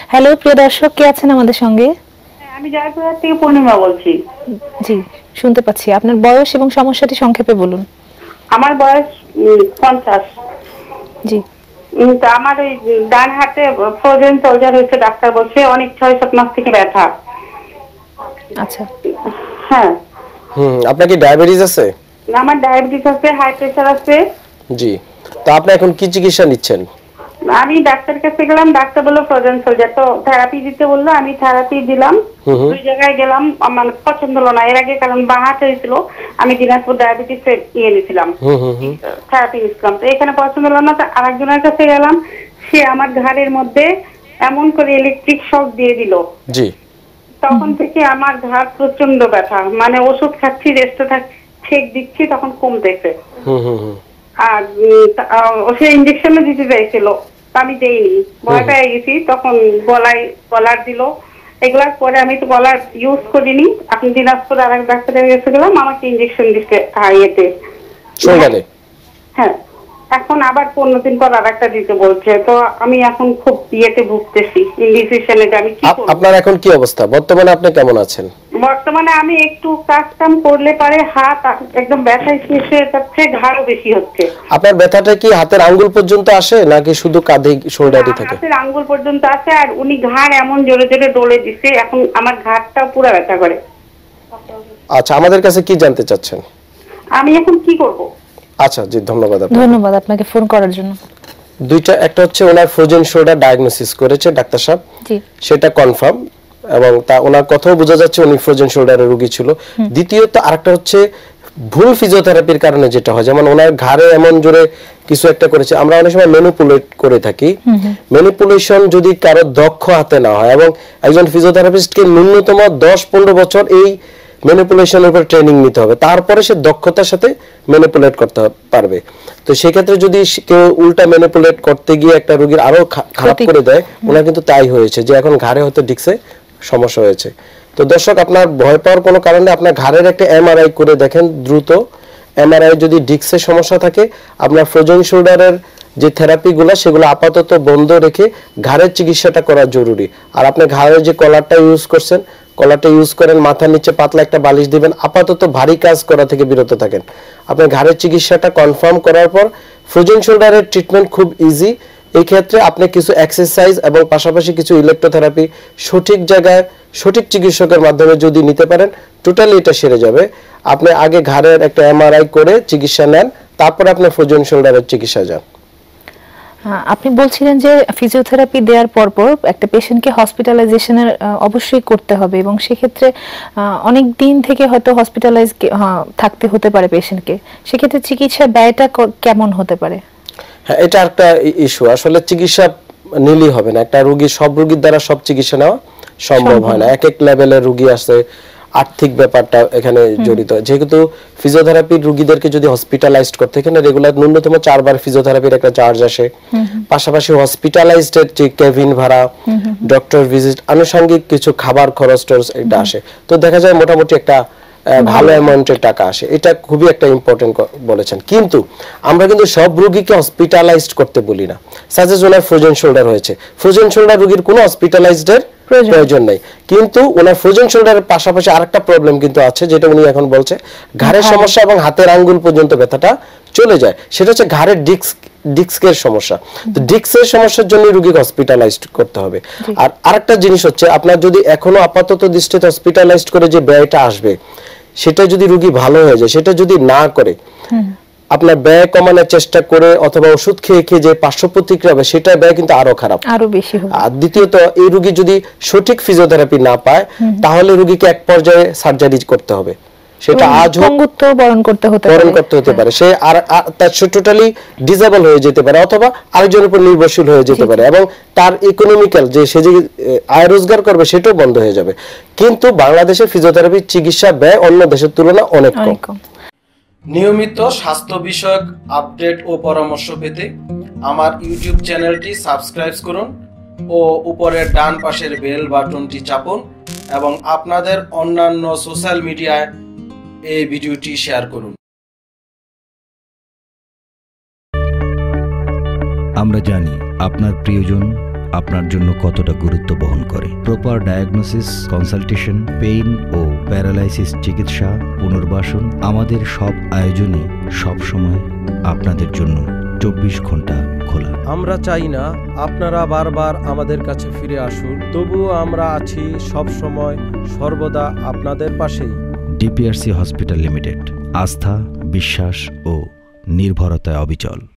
Hello প্রিয় দর্শক, কে আছেন আমাদের সঙ্গে? আমি জয়পুরহাট থেকে পূর্ণিমা বলছি। জি, শুনতে পাচ্ছি। আপনার বয়স এবং সমস্যাটি সংক্ষেপে বলুন। আমার বয়স 50। জি। তো আমার ওই ডান হাতে ফ্রোজেন সোলজার হয়েছে, ডাক্তার বলছে অনেক 6-7 মাস থেকে ব্যথা। আচ্ছা। হ্যাঁ। আপনার কি ডায়াবেটিস আছে? আমার ডায়াবেটিস আছে, হাই প্রেসার আছে। জি। তো আপনি এখন কি চিকিৎসা নিচ্ছেন? আমি ডাক্তারের কাছে গেলাম, ডাক্তার বললো ফ্রোজেন সোলজার, তো থেরাপি দিতে বললো, আমি থেরাপি দিলাম। 2 জায়গায় গেলাম, আমার পছন্দ হলো না। এর আগে কারণ বাঁ হাতে হয়েছিল, আমি দিনাজপুর ডায়াবেটিস নিয়েছিলাম, থেরাপি নিয়েছিলাম। তো এখানে পছন্দ হলো না, তো আরেকজনের কাছে গেলাম। সে আমার ঘাড়ের মধ্যে এমন করে ইলেকট্রিক শক দিয়ে দিল। জি। তখন থেকে আমার ঘাড় প্রচন্ড ব্যথা, মানে ওষুধ খাচ্ছি, রেস্টে থাকছি, ছেক দিচ্ছি, তখন কমতেছে। আর সে ইঞ্জেকশনও দিতে চাইছিল, আমি দেইনি, ভয় পেয়ে গেছি। তখন গলার দিল, এগুলার পরে আমি তো গলার ইউজ করিনি। আপনি দিনাজপুর আর এক ডাক্তারের কাছে গেলাম, আমাকে ইঞ্জেকশন দিতে ইয়েতে। হ্যাঁ, এখন আবার 15 দিন পর আর একটা দিতে বলছে। তো আমি এখন খুব ইয়েতে ভুগতেছি, ইনডিসিশনে, আমি কি করব। আপনার এখন কি অবস্থা? বর্তমানে আপনি কেমন আছেন? বর্তমানে আমি একটু কাজ কাম করলে পারে হাত একদম ব্যথায় শেষে যাচ্ছে, ঘাড়ও বেশি হচ্ছে। আপনার ব্যথাটা কি হাতের আঙ্গুল পর্যন্ত আসে নাকি শুধু কাঁধে শোল্ডারে থাকে? হাতের আঙ্গুল পর্যন্ত আসে, আর উনি ঘাড় এমন জোরে জোরে ডলে দিছে, এখন আমার ঘাড়টা পুরো ব্যথা করে। আচ্ছা, আমাদের কাছে কি জানতে চাচ্ছেন? আমি এখন কি করব? আচ্ছা জি, ধন্যবাদ আপনাকে ফোন করার জন্য। দুইটা, একটা হচ্ছে ওনার ফ্রোজেন শোল্ডার ডায়াগনোসিস করেছে ডাক্তার সাহেব, জি, সেটা কনফার্ম, এবং তা ওনার কথাও বোঝা যাচ্ছে উনি ফ্রোজেন শোল্ডারের রোগী ছিল। দ্বিতীয়ত আরেকটা হচ্ছে ভুল ফিজিওথেরাপির কারণে যেটা হয়, যেমন ওনার ঘাড়ে এমন জোরে কিছু একটা করেছে। আমরা অনেক সময় ম্যানিপুলেট করে থাকি। ম্যানিপুলেশন যদি কারো দক্ষ হাতে না হয়, এবং একজন ফিজিওথেরাপিস্টকে ন্যূনতম 10-15 বছর এই ম্যানিপুলেশনের উপর ট্রেনিং নিতে হবে, তারপরে সে দক্ষতার সাথে ম্যানিপুলেট করতে পারবে। তো সেক্ষেত্রে যদি কেউ উল্টা ম্যানিপুলেট করতে গিয়ে একটা রোগীর আরো খারাপ করে দেয়, ওনার কিন্তু তাই হয়েছে যে এখন ঘাড়ে হয়তো ডিস্কে সমস্যা হয়েছে। তো দর্শক, আপনার ভয় পাওয়ার কোনো কারণে আপনার ঘাড়ের একটা এমআরআই করে দেখেন দ্রুত। এমআরআই যদি ডিস্কের সমস্যা থাকে, আপনার ফ্রোজেন শোল্ডারের যে থেরাপিগুলো সেগুলো আপাতত বন্ধ রেখে ঘাড়ের চিকিৎসাটা করা জরুরি। আর আপনি ঘাড়ের যে কলারটা ইউজ করছেন, কলারটা ইউজ করেন, মাথার নিচে পাতলা একটা বালিশ দিবেন, আপাতত ভারী কাজ করা থেকে বিরত থাকেন। আপনার ঘাড়ের চিকিৎসাটা কনফার্ম করার পর ফ্রোজেন শোল্ডারের ট্রিটমেন্ট খুব ইজি। এই ক্ষেত্রে আপনি কিছু এক্সারসাইজ এবং পাশাপাশি কিছু ইলেকট্রোথেরাপি সঠিক জায়গায় সঠিক চিকিৎসকের মাধ্যমে যদি নিতে পারেন, টোটালি এটা সেরে যাবে। আপনি আগে ঘাড়ের একটা এমআরআই করে চিকিৎসা নেন, তারপরে আপনি ফ্রোজেন শোল্ডারের চিকিৎসা যান। আপনি বলছিলেন যে ফিজিওথেরাপি দেওয়ার পরপর একটা পেশেন্টকে হসপিটালাইজেশনের অবশ্যই করতে হবে, এবং সেক্ষেত্রে অনেক দিন থেকে হয়তো হসপিটালাইজ থাকতে হতে পারে পেশেন্টকে। সেক্ষেত্রে চিকিৎসা ব্যয়টা কেমন হতে পারে? হ্যাঁ, এটা একটা ইস্যু। আসলে চিকিৎসা নিলেই হবে না, একটা রোগী সব রোগীর দ্বারা সব চিকিৎসা নেওয়া সম্ভব হয় না। এক এক লেভেলের রোগী আছে, আর্থিক ব্যাপারটা এখানে জড়িত। যেহেতু ফিজিওথেরাপির রোগীদেরকে যদি হসপিটালাইজড করতে, এখানে রেগুলার ন্যূনতম 4 বার ফিজিওথেরাপির একটা চার্জ আসে। পাশাপাশি হসপিটালাইজডের যে কেবিন ভাড়া, ডক্টর ভিজিট, আনুষঙ্গিক কিছু খাবার খরচ টরচ এটা আসে। তো দেখা যায় মোটামুটি একটা ভালো অ্যামাউন্টের টাকা আসে। এটা খুবই একটা ইম্পর্টেন্ট বলেছেন। কিন্তু আমরা কিন্তু সব রোগীকে হসপিটালাইজড করতে বলি না। সাজেস ওনার ফ্রোজেন শোল্ডার হয়েছে, ফ্রোজেন শোল্ডার রোগীর কোনো হসপিটালাইজডের প্রয়োজন নেই। কিন্তু ওনার ফ্রোজেন শোল্ডারের পাশাপাশি আরেকটা প্রবলেম কিন্তু আছে, যেটা উনি এখন বলছে, ঘাড়ের সমস্যা এবং হাতের আঙ্গুল পর্যন্ত ব্যথাটা চলে যায়। সেটা হচ্ছে ঘাড়ের ডিস্কের সমস্যা। তো ডিস্কের সমস্যার জন্য রোগীকে হসপিটালাইজড করতে হবে। আর আরেকটা জিনিস হচ্ছে, আপনার যদি এখনো আপাতত দৃষ্টিতে হসপিটালাইজড করে যে ব্যয়টা আসবে, সেটা যদি রোগী ভালো হয়ে যায়, সেটা যদি না করে আপনার ব্যয় কমানোর চেষ্টা করে অথবা ওষুধ খেয়ে খেয়ে যে পার্শ্ব প্রতিক্রিয়া হবে, সেটা ব্যয় কিন্তু আরো খারাপ, আরো বেশি হবে। আর দ্বিতীয়ত, এই রোগী যদি সঠিক ফিজিওথেরাপি না পায়, তাহলে রোগীকে এক পর্যায়ে সার্জারি করতে হবে। সেটা আজ অঙ্গত্ব বরণ করতে হতে পারে, সে আর তার টোটালি ডিসেবল হয়ে যেতে পারে, অথবা আরেকজনের উপর নির্ভরশীল হয়ে যেতে পারে, এবং তার ইকোনমিক্যাল যে সে যে আয় রোজগার করবে সেটাও বন্ধ হয়ে যাবে। কিন্তু বাংলাদেশে ফিজিওথেরাপির চিকিৎসা ব্যয় অন্য দেশের তুলনায় অনেক কম। নিয়মিত স্বাস্থ্য বিষয়ক আপডেট ও পরামর্শ পেতে আমার ইউটিউব চ্যানেলটি সাবস্ক্রাইব করুন ও উপরের ডান পাশের বেল বাটনটি চাপুন, এবং আপনাদের অন্যান্য সোশ্যাল মিডিয়ায় এই ভিডিওটি শেয়ার করুন। আমরা জানি আপনার প্রিয়জন আপনার জন্য কতটা গুরুত্ব বহন করে। প্রপার ডায়াগনোসিস, কনসালটেশন, পেইন ও প্যারালাইসিস চিকিৎসা, পুনর্বাসন, আমাদের সব আয়োজনে সবসময় আপনাদের জন্য 24 ঘন্টা খোলা। আমরা চাই না আপনারা বারবার আমাদের কাছে ফিরে আসুন, তবুও আমরা আছি সব সময় সর্বদা আপনাদের পাশেই। ডিপিআরসি হসপিটাল লিমিটেড, আস্থা, বিশ্বাস ও নির্ভরতায় অবিচল।